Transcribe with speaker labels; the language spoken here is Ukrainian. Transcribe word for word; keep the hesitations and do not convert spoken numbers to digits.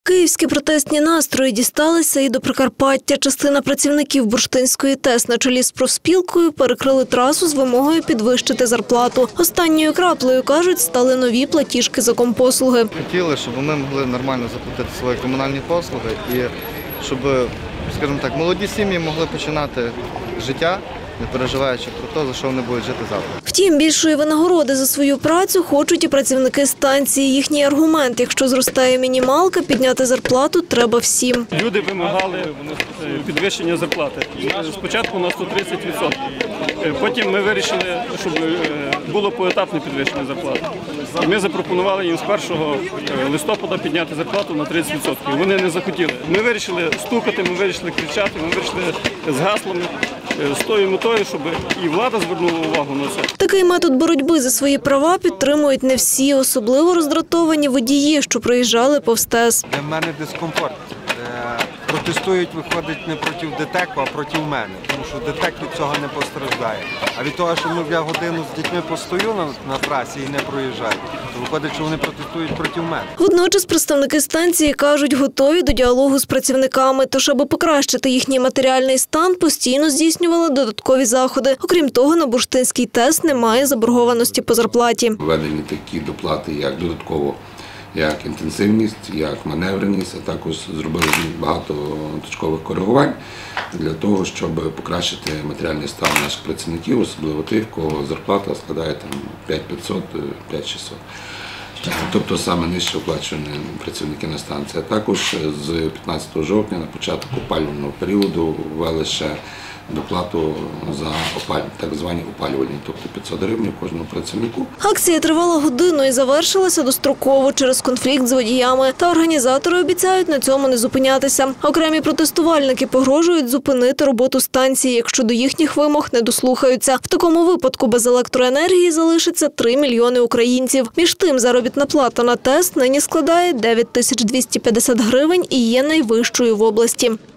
Speaker 1: Київські протестні настрої дісталися і до Прикарпаття. Частина працівників Бурштинської ТЕС на чолі з профспілкою перекрили трасу з вимогою підвищити зарплату. Останньою краплею, кажуть, стали нові платіжки за компослуги.
Speaker 2: Хотіли, щоб ми могли нормально заплатити свої комунальні послуги і щоб, скажімо так, молоді сім'ї могли починати життя, не переживаючи про те, за що вони будуть жити завтра.
Speaker 1: Втім, більшої винагороди за свою працю хочуть і працівники станції. Їхній аргумент – якщо зростає мінімалка, підняти зарплату треба всім.
Speaker 3: Люди вимагали підвищення зарплати. Спочатку на сто тридцять відсотків. Потім ми вирішили, щоб було поетапне підвищення зарплати. І ми запропонували їм з першого листопада підняти зарплату на тридцять відсотків. Вони не захотіли. Ми вирішили стукати, ми вирішили кричати, ми вирішили з гаслами, з тою метою, щоб і влада звернула увагу на це.
Speaker 1: Такий метод боротьби за свої права підтримують не всі, особливо роздратовані водії, що проїжджали повз ТЕС.
Speaker 4: Для мене дискомфорт. Протестують, виходить, не проти ДТЕКу, а проти мене, тому що ДТЕК від цього не постраждає. А від того, що ми я годину з дітьми постою на, на трасі і не проїжджаю, то виходить, що вони протестують проти мене.
Speaker 1: Водночас представники станції кажуть, готові до діалогу з працівниками, тож аби покращити їхній матеріальний стан, постійно здійснювали додаткові заходи. Окрім того, на Бурштинській ТЕС немає заборгованості по зарплаті.
Speaker 5: Введені такі доплати, як додатково, як інтенсивність, як маневреність, а також зробили багато точкових коригувань для того, щоб покращити матеріальний стан наших працівників, особливо тих, кого зарплата складає п'ять тисяч п'ятсот - п'ять тисяч шістсот. Тобто саме нижче оплачувані працівники на станції. А також з п'ятнадцятого жовтня на початок опалювального періоду ввели ще доплату за опалювання, так звані опалювальні, тобто п'ятсот гривень кожному працівнику.
Speaker 1: Акція тривала годину і завершилася достроково через конфлікт з водіями. Та організатори обіцяють на цьому не зупинятися. Окремі протестувальники погрожують зупинити роботу станції, якщо до їхніх вимог не дослухаються. В такому випадку без електроенергії залишиться три мільйони українців. Між тим, заробітна плата на ТЕС нині складає дев'ять тисяч двісті п'ятдесят гривень і є найвищою в області.